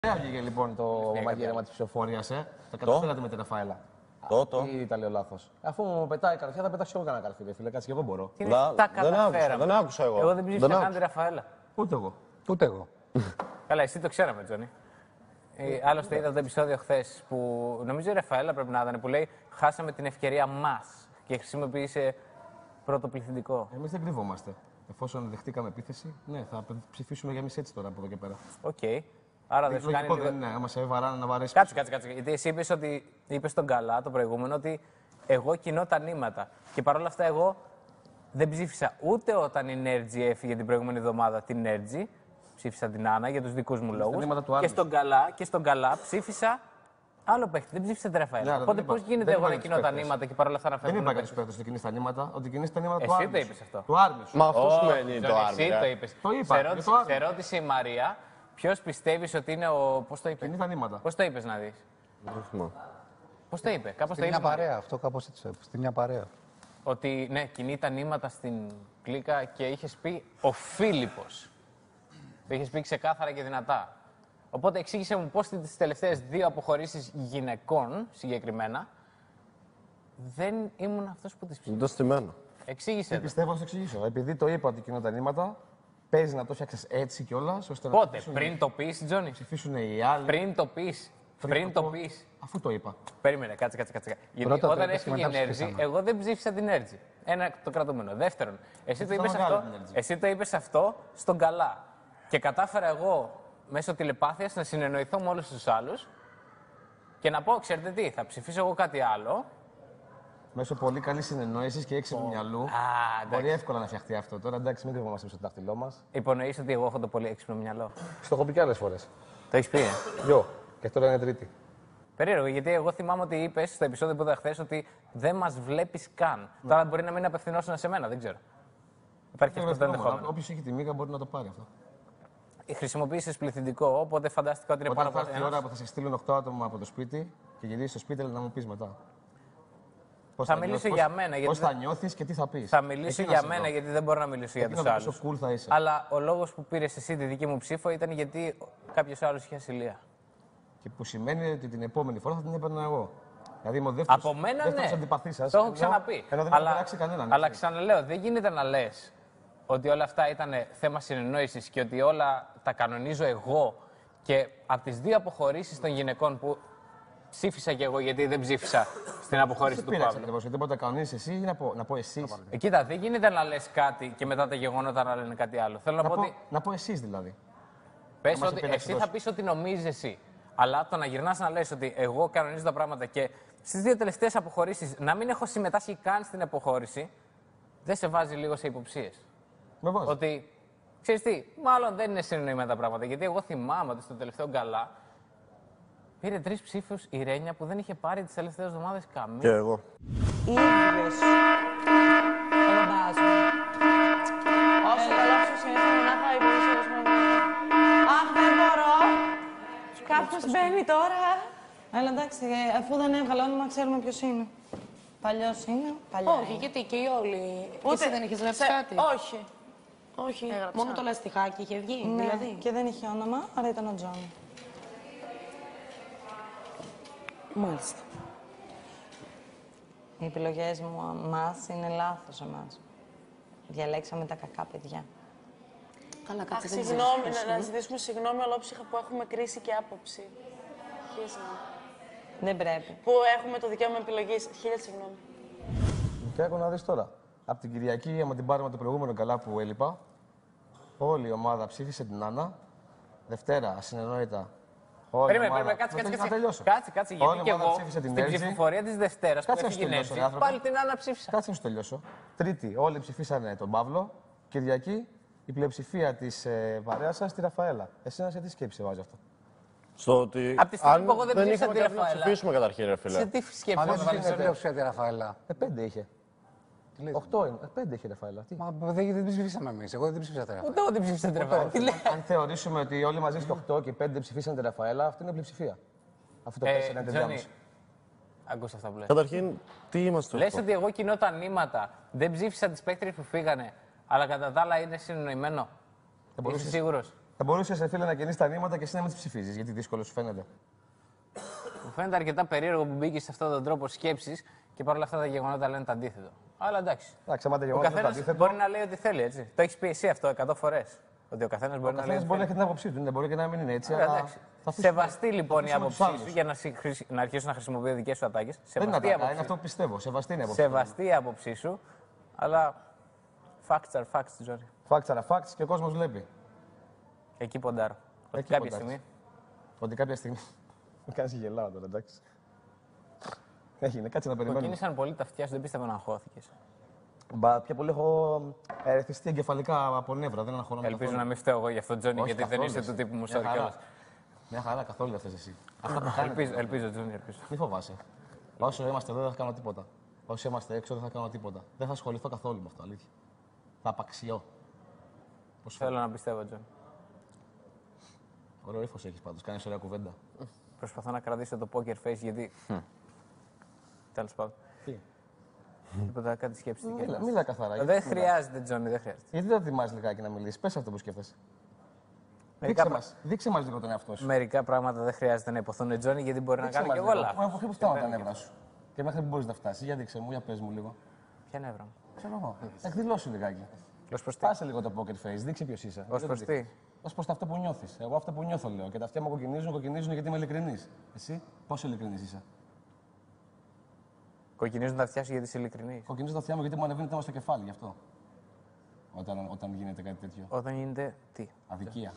Βγήκε λοιπόν το μαγείρεμα της ψηφοφορίας, Τα καταφέρατε με τη Ραφαέλα. Ή ήταν λέω λάθος. Αφού μου πετάει καρφιά, θα πετάξω εγώ κανένα καρφί, φίλε. Κάτσε και εγώ μπορώ. Δεν άκουσα εγώ. Εγώ δεν ψήφισα καν τη Ραφαέλα. Ούτε εγώ. Ούτε εγώ. Καλά, εσύ το ξέραμε, Τζόνι. Άλλωστε είδα το επεισόδιο χθες που νομίζω η Ραφαέλα πρέπει να ήταν που λέει χάσαμε την ευκαιρία μας και χρησιμοποίησε πρώτο πληθυντικό. Εμείς δεν κρύβομαστε. Εφόσον δεχτήκαμε επίθεση, ναι, θα ψηφίσουμε για εμείς έτσι τώρα από εδώ και πέρα. Οκ. Άρα δεν σου κάνει λίγο... δεν είναι, άμα σε βαράνε να βαρέσει. Κάτσε. Γιατί εσύ είπες τον καλά, το προηγούμενο, ότι εγώ κινώ τα νήματα. Και παρόλα αυτά εγώ δεν ψήφισα ούτε όταν η Νέρτζη έφυγε την προηγούμενη εβδομάδα την Νέρτζη. Ψήφισα την Άννα για τους δικούς μου λόγους. Και στον καλά ψήφισα άλλο παίχτη. Δεν ψήφισα την Ραφαέλα. Οπότε πώς γίνεται εγώ να κινώ τα νήματα και παρόλα αυτά να φεύγω. Δεν είπα κάτι παίχτες ότι κινείς τα νήματα, ότι κινείς τα νήματα του Άρμη. Άρμη. Εσύ το είπες αυτό. Του Άρμη. Μα αυτό σημαίνει το Άρμη. Εσύ το είπες. Το είπα. Σε ρώτησε η Μαρία, ποιος πιστεύεις ότι είναι ο. Πώς το είπε. Κινείς τα νήματα. Πώς το είπες να δεις. Πώς το είπε. Κάπως το είπε. Στην μια παρέα, αυτό κάπως έτσι το είπε. Στην μια παρέα. Ότι ναι, κινεί τα νήματα στην κλίκα και είχες πει ο Φίλιππος. Το είχες πει ξεκάθαρα και δυνατά. Οπότε εξήγησε μου πώς τις τελευταίες δύο αποχωρήσεις γυναικών συγκεκριμένα δεν ήμουν αυτός που τις ψήφισε. Το στημένο. Εξήγησε. Πιστεύω να σου εξηγήσω. Επειδή το είπα ότι κινώ τα νήματα, παίζει να το φτιάξεις έτσι κιόλας, ώστε να Πότε, πριν το πεις, Τζόνι. ψηφίσουν οι άλλοι. Πριν το πεις. Πριν το πεις. Αφού το είπα. Περίμενε, κάτσε. Γιατί όταν έφυγε η Νέρτζη, εγώ δεν ψήφισα την Νέρτζη. Ένα το κρατούμενο. Δεύτερον, εσύ το είπες αυτό στον καλά. Και κατάφερα εγώ μέσω τηλεπάθειας να συνεννοηθώ με όλους τους άλλους και να πω, ξέρετε τι, θα ψηφίσω εγώ κάτι άλλο. Μέσω πολύ καλή συνεννόηση και έξυπνου μυαλού. Μπορεί εύκολα να φτιαχτεί αυτό. Τώρα εντάξει, μην κρυβόμαστε στο δάχτυλό μας. Υπονοείς ότι εγώ έχω το πολύ έξυπνο μυαλό. Στο έχω πει και άλλες φορές. Το έχεις πει, Γιο. Και τώρα είναι Τρίτη. Περίεργο, γιατί εγώ θυμάμαι ότι είπες στο επεισόδιο που είδα χθες ότι δεν μας βλέπεις καν. Τώρα μπορεί να μην απευθυνόσουν σε μένα, δεν ξέρω. Υπάρχει αυτό το ενδεχόμενο. Όποιος έχει τη μίγα μπορεί να το πάρει αυτό. Χρησιμοποίησες πληθυντικό, οπότε φαντάστηκα ότι είναι πάρα πολύ. Όταν θα έρθει η ώρα που θα σε στείλουν 8 άτομα από το σπίτι και γυρίσει στο σπίτι, να μου πεις μετά. Θα μιλήσω για μένα. Πώς θα νιώθεις και τι θα πεις. Θα μιλήσω για μένα, γιατί δεν μπορώ να μιλήσω για τους άλλους. Cool θα είσαι. Αλλά ο λόγος που πήρες εσύ τη δική μου ψήφο ήταν γιατί κάποιος άλλος είχε ασυλία. Και που σημαίνει ότι την επόμενη φορά θα την έπαιρνα εγώ. Δηλαδή είμαι ο δεύτερος. Από μένα ναι. Αντιπαθής σας. Το έχω ξαναπεί. Ενώ δεν έχω περάξει κανέναν. Αλλά ξαναλέω, δεν γίνεται να λες ότι όλα αυτά ήταν θέμα συνεννόησης και ότι όλα τα κανονίζω εγώ και από τις δύο αποχωρήσεις των γυναικών που ψήφισα και εγώ γιατί δεν ψήφισα στην αποχώρηση του Παύλου. Γιατί μπορεί να τα κανονίσεις εσύ ή να πω εσείς. Κοίτα, δεν γίνεται να λες κάτι και μετά τα γεγονότα να λένε κάτι άλλο. Θέλω να πω εσείς δηλαδή. Πες ότι εσύ θα πεις ότι νομίζεις εσύ. Αλλά το να γυρνάς να λες ότι εγώ κανονίζω τα πράγματα και στις δύο τελευταίες αποχωρήσεις να μην έχω συμμετάσχει καν στην αποχώρηση, δεν σε βάζει λίγο σε υποψίες. Ότι, ξέρεις τι, μάλλον δεν είναι συνεννοημένα τα πράγματα. Γιατί εγώ θυμάμαι ότι στο τελευταίο γκαλά πήρε 3 ψήφους η Ρένια που δεν είχε πάρει τις τελευταίες εβδομάδες καμία. Και εγώ. Ίδιος. Εγώ βάζω. Όσο καλό σου είναι, να θα υποψίες με. Αχ, δεν μπορώ. Κάποιος μπαίνει τώρα. Αλλά εντάξει, αφού δεν έβγαλε όνομα, ξέρουμε ποιος είναι. Παλιός είναι, παλιά. Όχι, γιατί και οι όλοι. Ούτε εσύ δεν έχεις γράψει κάτι. Όχι. Όχι. Έγραψα. Μόνο το λαστιχάκι είχε βγει, Ναι, δηλαδή. και δεν είχε όνομα, άρα ήταν ο Τζόνι. Μάλιστα. Οι επιλογές μας είναι λάθος εμάς. Διαλέξαμε τα κακά παιδιά. Καλά, κάτσε. Συγγνώμη, να ζητήσουμε συγγνώμη ολόψυχα που έχουμε κρίση και άποψη. Δεν πρέπει. Που έχουμε το δικαίωμα επιλογής. Χίλια συγγνώμη. Και έχω να δεις τώρα. Από την Κυριακή, άμα την πάρουμε το προηγούμενο καλά που έλειπα, όλη η ομάδα ψήφισε την Άννα. Δευτέρα, ασυνεννόητα. Περίμενε, κάτσε, γιατί και εγώ στην ψηφοφορία της Δευτέρας που έφυγε η Νέρτζη, πάλι την Άννα ψήφισα. Κάτσε να σου τελειώσω. Τρίτη, όλοι ψηφίσανε τον Παύλο. Κυριακή, η πλειοψηφία της παρέας σας στη Ραφαέλα. Εσένα σε τι σκέψη βάζει αυτό? Στο ότι. Από τη στιγμή που εγώ δεν ψήφισα τη Ραφαέλα. Να Ραφαέλα. ψηφίσουμε καταρχήν, ρε φίλε. Σε τι σκέψη Μα δεν βάζει ψήφισε πλειοψηφία τη Ραφαέλα. 5 είχε. 8 είναι. 5 είχε η Ραφαέλα. Τι? Μα δεν ψηφίσαμε εμείς. Εγώ δεν ψήφισα τη Ραφαέλα. Ούτε εγώ δεν ψήφισα τη Ραφαέλα. Αν θεωρήσουμε ότι όλοι μαζί στο 8 και 5 ψηφίσαν τη Ραφαέλα, αυτό είναι πλειοψηφία. Αυτό το 4 είναι Τζόνι, ακούς αυτά που λες. Καταρχήν, τι είμαστε. Λες ότι εγώ κινώ τα νήματα, δεν ψήφισα τις παίκτριες που φύγανε, αλλά κατά τα άλλα είναι συνεννοημένο. Είσαι σίγουρος? Θα μπορούσε, φίλε, να κινήσει τα νήματα και εσύ να μην τι ψηφίζει, γιατί δύσκολο σου φαίνεται. Μου φαίνεται αρκετά περίεργο που μπήκε σε αυτόν τον τρόπο σκέψη και παρόλα αυτά τα γεγονότα λένε το αντίθετο. Αλλά εντάξει. Εντάξει, άμα τα Ο γεγονότα είναι το καθένας αντίθετο. μπορεί να λέει ό,τι θέλει, έτσι. Το έχει πει εσύ αυτό 100 φορές. Ότι ο καθένας μπορεί να λέει. Μπορεί να έχει την άποψή του, δεν μπορεί και να μην είναι έτσι. Ωραία, Αλλά εντάξει. θα αφήσουμε- Σεβαστή λοιπόν η αφήσουμε τους άποψή σου άλλους. για να αρχίσω να χρησιμοποιώ δικές σου ατάκες. Δεν είναι Σεβαστή η ατάκα, άποψή είναι αυτό σου. που πιστεύω. Σεβαστή είναι η άποψή. Σεβαστή η άποψή σου, αλλά facts are facts, Τζόρι. Facts are facts και ο κόσμο βλέπει. Εκεί ποντάρω. Ότι Εκεί κάποια ποντάρεις. στιγμή. Ότι κάποια στιγμή. Μου κάνει γελάω τώρα, εντάξει. Έγινε, κάτσε να περιμένουμε. Κοκκίνησαν πολύ τα αυτιά σου, δεν πίστευα να αγχώθηκες. Πιο πολύ έχω ερεθιστεί εγκεφαλικά από νεύρα, δεν αγχώνομαι. Ελπίζω να μην φταίω εγώ γι' αυτό, Τζόνι, Όχι, γιατί δεν καθόλου είσαι εσύ. του τύπου μου Μια σόρι χαρά. κιόλας. Μια χαρά, καθόλου δεν θες εσύ. Αυτά που κάνετε. Ελπίζω, Τζόνι, ελπίζω. Μη φοβάσαι. Όσο είμαστε εδώ δεν θα κάνω τίποτα. Όσο είμαστε έξω δεν θα κάνω τίποτα. Δεν θα ασχοληθώ καθόλου με αυτό, αλήθεια. Θα απαξιώ. Πώς Θέλω να πιστεύω, Τζόνι. Ωραίο ύφος έχεις πάντως, κάνεις ωραία κουβέντα. Προσπαθώ να κρατήσω το poker face γιατί. Τέλος πάντων. Τι. Τίποτα, κάτι σκέψη. Μίλα καθαρά. γιατί Δεν μιλάς. χρειάζεται, Τζόνι, δεν χρειάζεται. Γιατί δεν ετοιμάζεις λιγάκι να μιλήσεις, πες αυτό που σκέφτεσαι. Δείξε μας λίγο τον εαυτό σου. Μερικά πράγματα δεν χρειάζεται να υποθούν, Τζόνι, γιατί μπορεί να Δείξε κάνω μας κι εγώ λίγο. λάθος. Από εκεί που φτάνουν τα νεύρα σου. Και μέχρι που μπορείς να φτάσεις. Για δείξε μου, για πες μου λίγο. Ποια νεύρα μου. Ξέρω εγώ. Εκδηλώσου λιγάκι. Ως προς τι. Πάσε λίγο το poker face, δείξε ποιος είσαι. Ως προς τι. Ως προς αυτό που νιώθεις. Εγώ αυτό που νιώθω λέω. Και τα αυτιά μου κοκκινίζουν γιατί είμαι ειλικρινής. Εσύ, πόσο ειλικρινής είσαι. Κοκκινίζουν τα αυτιά σου γιατί είσαι ειλικρινής. Κοκκινίζω τα αυτιά μου γιατί μου ανεβαίνει το αίμα στο κεφάλι, γι' αυτό. Όταν γίνεται κάτι τέτοιο. Όταν γίνεται τι. Αδικία.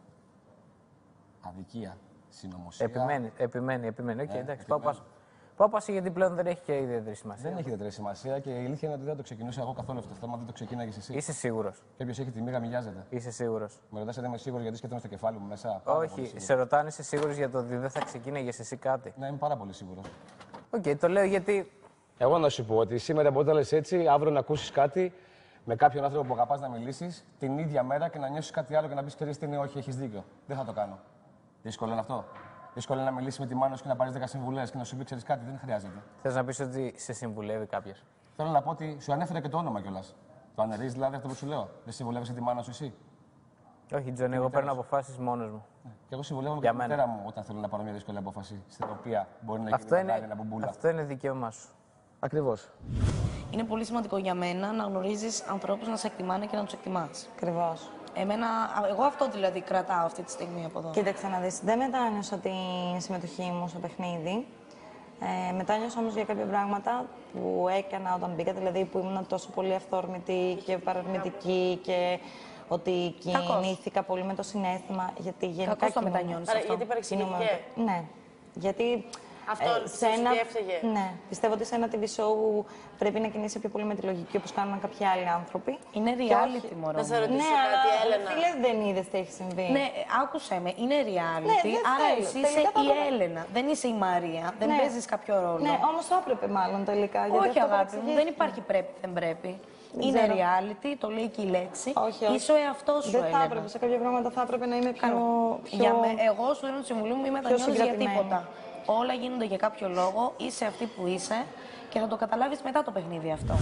Αδικία. Συνωμοσία. Επιμένει. Οκ, εντάξει, πάω πάση γιατί πλέον δεν έχει και ιδιαίτερη σημασία. Δεν έχει ιδιαίτερη σημασία και η αλήθεια είναι ότι δεν το ξεκινούσα εγώ καθόλου αυτό το θέμα, δεν το ξεκίναγες εσύ. Είσαι σίγουρος. Και όποιος έχει τη μοίρα μοιάζεται. Είσαι σίγουρος. Με ρωτάς αν είμαι σίγουρος γιατί σκέφτομαι στο κεφάλι μου μέσα. Πάρα πολύ Όχι, σίγουρος. σε ρωτάνε, είσαι σίγουρος για το ότι δεν θα ξεκίναγες εσύ κάτι. Ναι, είμαι πάρα πολύ σίγουρος. Οκ, το λέω γιατί. Εγώ να σου πω ότι σήμερα μπορεί να λες έτσι, αύριο να ακούσεις κάτι με κάποιον άνθρωπο που αγαπάς να μιλήσεις την ίδια μέρα και να νιώσεις κάτι άλλο και να πεις ξέρεις τι είναι, όχι, έχεις δίκιο. Δεν θα το κάνω. Δύσκολο είναι αυτό. Δύσκολο είναι να μιλήσεις με τη μάνα σου και να πάρεις 10 συμβουλές και να σου πει ξέρεις κάτι, δεν χρειάζεται. Θες να πεις ότι σε συμβουλεύει κάποιος. Θέλω να πω ότι σου ανέφερε και το όνομα κιόλας. Το αναιρείς δηλαδή αυτό που σου λέω. Δεν συμβουλεύεσαι τη μάνα σου εσύ. Όχι, Τζόνι, εγώ παίρνω αποφάσεις μόνος μου. Και εγώ συμβουλεύομαι και Για τη μένα. μητέρα μου όταν θέλω να πάρω μια δύσκολη απόφαση. Στην οποία μπορεί να γίνει μεγάλη ένα μπουμπούλα. Αυτό είναι δικαίωμά σου. Ακριβώς. Είναι πολύ σημαντικό για μένα να γνωρίζεις ανθρώπους να σε εκτιμάνε και να τους εκτιμάς. Ακριβώς. Εγώ αυτό δηλαδή κρατάω αυτή τη στιγμή από εδώ. Κοίταξε να δεις, δεν μετάνιωσα τη συμμετοχή μου στο παιχνίδι. Μετάνιωσα όμως για κάποια πράγματα που έκανα όταν μπήκα, δηλαδή που ήμουν τόσο πολύ αυθόρμητη και παρορμητική και ότι κινήθηκα πολύ με το συναίσθημα, γιατί γενικά Κακώς το κινούμαι. μετανιώνεις Άρα, αυτό. γιατί παρεξηγήθηκε. Ναι, γιατί Αυτό σε ένα, έφταιγε. ναι, πιστεύω ότι σε ένα TV show πρέπει να κινείσαι πιο πολύ με τη λογική, όπως κάνουν κάποιοι άλλοι άνθρωποι. Είναι Και reality, όχι- μωρό Να σε μου. ρωτήσω Ναι, αλλά κάτι, Έλενα. φίλε, δεν είδες τι έχει συμβεί. Ναι, άκουσέ με, είναι reality, Ναι, δεν άρα θέλω. εσύ είσαι Τελικά θα η έπρεπε. Έλενα, δεν είσαι η Μαρία, δεν Ναι. παίζεις κάποιο ρόλο. Ναι, όμως θα έπρεπε μάλλον τελικά. γιατί Όχι, αυτό αγάπη μου, δεν παρεξηγήθηκε. υπάρχει πρέπει, δεν πρέπει. Δεν Είναι ξέρω. reality, το λέει και η λέξη. Όχι, όχι. Είσαι ο εαυτός σου, Δεν θα Έλενα. έπρεπε, σε κάποια πράγματα θα έπρεπε να είμαι πιο. Εγώ σου δίνω τη συμβουλή μου, μη μετανιώνεις για συγκρατημένη. τίποτα. Όλα γίνονται για κάποιο λόγο, είσαι αυτή που είσαι και θα το καταλάβεις μετά το παιχνίδι αυτό.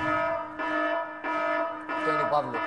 Αυτό είναι ο Παύλο.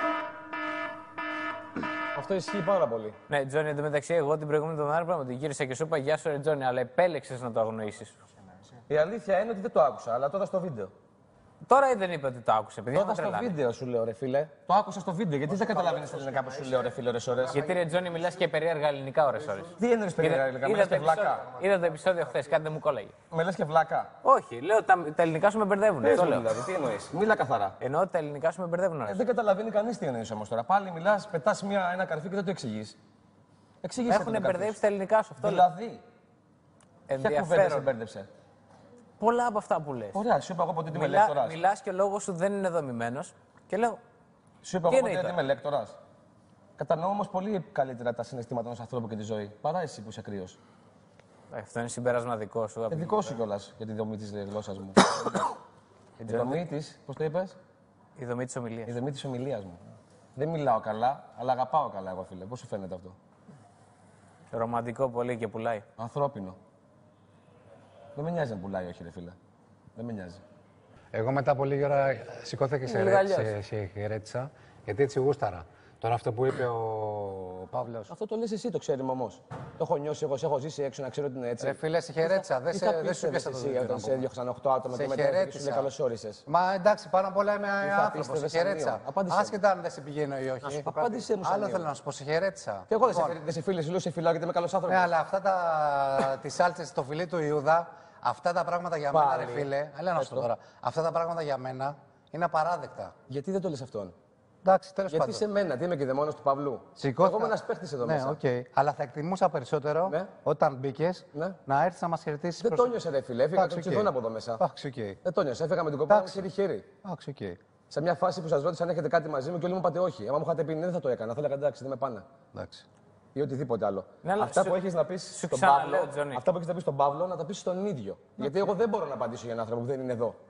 Αυτό ισχύει πάρα πολύ. Ναι, Τζόνι, εντωμεταξύ, εγώ την προηγούμενη εβδομάδα πράγματι γύρισα και σου είπα γεια σου, ρε Τζόνι, αλλά επέλεξες να το αγνοήσεις. Η αλήθεια είναι ότι δεν το άκουσα, αλλά τώρα στο βίντεο. Τώρα δεν είπε ότι το άκουσε, παιδιά. Τότε στο βίντεο σου λέω ρε φίλε. Το άκουσα στο βίντεο. Γιατί δεν καταλαβαίνεις τα ελληνικά που σου λέω ρε φίλε, ώρες. Γιατί ρε Τζόνι, μιλάς και περίεργα ελληνικά ώρες-ώρες. Τι εννοείς περίεργα ελληνικά, με λες και βλάκα. Είδα το επεισόδιο χθες, κάτι δεν μου κόλλαγε. Με λες και βλάκα. Όχι, λέω τα ελληνικά σου με μπερδεύουν. Πες Αυτό μου λέω. δηλαδή, τι εννοείς. Μίλα καθαρά. Εννοώ ότι τα ελληνικά σου με μπερδεύουν. ώρες. Δεν καταλαβαίνει κανείς τι εννοείς όμως τώρα. Πάλι μιλάς, πετάς ένα καρφί και δεν το εξηγείς. Εξηγήστε το Έχουν κάποιος. μπερδέψει τα ελληνικά σου. Αυτό λέω. Δηλαδή, ποια κουβέντα σε Ενδιαφέρον. μπέρδεψε. Πολλά από αυτά που λες. Ωραία, σου είπα εγώ ποτέ ότι είμαι λέκτορας. Μιλάς και ο λόγος σου δεν είναι δομημένος και λέω. Σου είπα Τι εγώ ποτέ εννοεί ότι είμαι λέκτορας. Κατανοώ όμως πολύ καλύτερα τα συναισθήματα ενός ανθρώπου και τη ζωή. Παρά εσύ που είσαι κρύος. Αυτό είναι συμπέρασμα δικό σου. Δικό σου κιόλας για τη δομή της γλώσσας μου. Η δομή της, πώς το είπες, Η δομή της ομιλίας. η δομή της ομιλίας μου. Δεν μιλάω καλά, αλλά αγαπάω καλά εγώ φίλε. Πώς σου φαίνεται αυτό. Ρομαντικό πολύ και πουλάει. Ανθρώπινο. Δεν με νοιάζει να πουλάει, όχι ρε φίλε. Δεν με νοιάζει. Εγώ μετά από λίγη ώρα σηκώθηκα και Λίγο αλλιώς. σε χαιρέτησα, γιατί έτσι γούσταρα. Τώρα αυτό που είπε ο Παύλος. Αυτό το λες εσύ, το ξέρουμε όμως. Το έχω νιώσει εγώ, σε έχω ζήσει έξω να ξέρω ότι είναι έτσι. Ρε φίλε, σε χαιρέτησα. Δεν σου πιάσα το εσύ δίκτυο. όταν σε έδιωξαν 8 άτομα Σε και μετά σου χαιρέτησα. καλώς όρισες. Μα εντάξει, πάνω απ' όλα είμαι άνθρωπος. Σε πίστευες χαιρέτησα. σαν απάντησέ μου. Άσχετα αν δεν σε πηγαίνω ή όχι. Απάντησέ μου σαν Άλλο νέο. θέλω να σου πω, σε χαιρέτησα. Και εγώ δεν σε φίλε, σου λέω σε φιλάω γιατί είμαι καλός άνθρωπος. Ναι, αλλά αυτά τις σάλτσες στο φιλί του Ιούδα, αυτά τα πράγματα για μένα, ρε φίλε. Έλα να σου πω τώρα. Αυτά τα πράγματα για μένα είναι απαράδεκτα. Γιατί δεν το λες αυτόν. Εντάξει, τέλος Γιατί πάντων. σε μένα, τι είμαι και δαιμόνος του Παυλού. Σηκώθηκα. Εγώ είμαι ένας παίχτης εδώ ναι, μέσα. οκ. Αλλά θα εκτιμούσα περισσότερο Ναι. όταν μπήκε Ναι. να έρθει να μα χαιρετήσει. Δεν το νιώσε, ρε φίλε. Έφυγα το τσιδόν από εδώ μέσα. Εντάξει, οκ. Δεν το νιώσε. Έφυγα με την κοπέλα μου Εντάξει. χέρι-χέρι. Εντάξει, οκ. Σε μια φάση που σας ρώτησα αν έχετε κάτι μαζί μου και όλοι μου είπατε όχι. Αν μου είχατε πει ναι, δεν θα το έκανα. Θα έλεγα εντάξει, δεν με πάνε. Εντάξει. Ή οτιδήποτε άλλο. Ναι, αλλά Αυτά σου- που έχεις να πεις στον ξαναλέω, Παύλο, Τζόνι. αυτά που έχεις να πεις στον Παύλο, να τα πεις στον ίδιο. Γιατί εγώ δεν μπορώ να απαντήσω για έναν άνθρωπο που δεν είναι εδώ.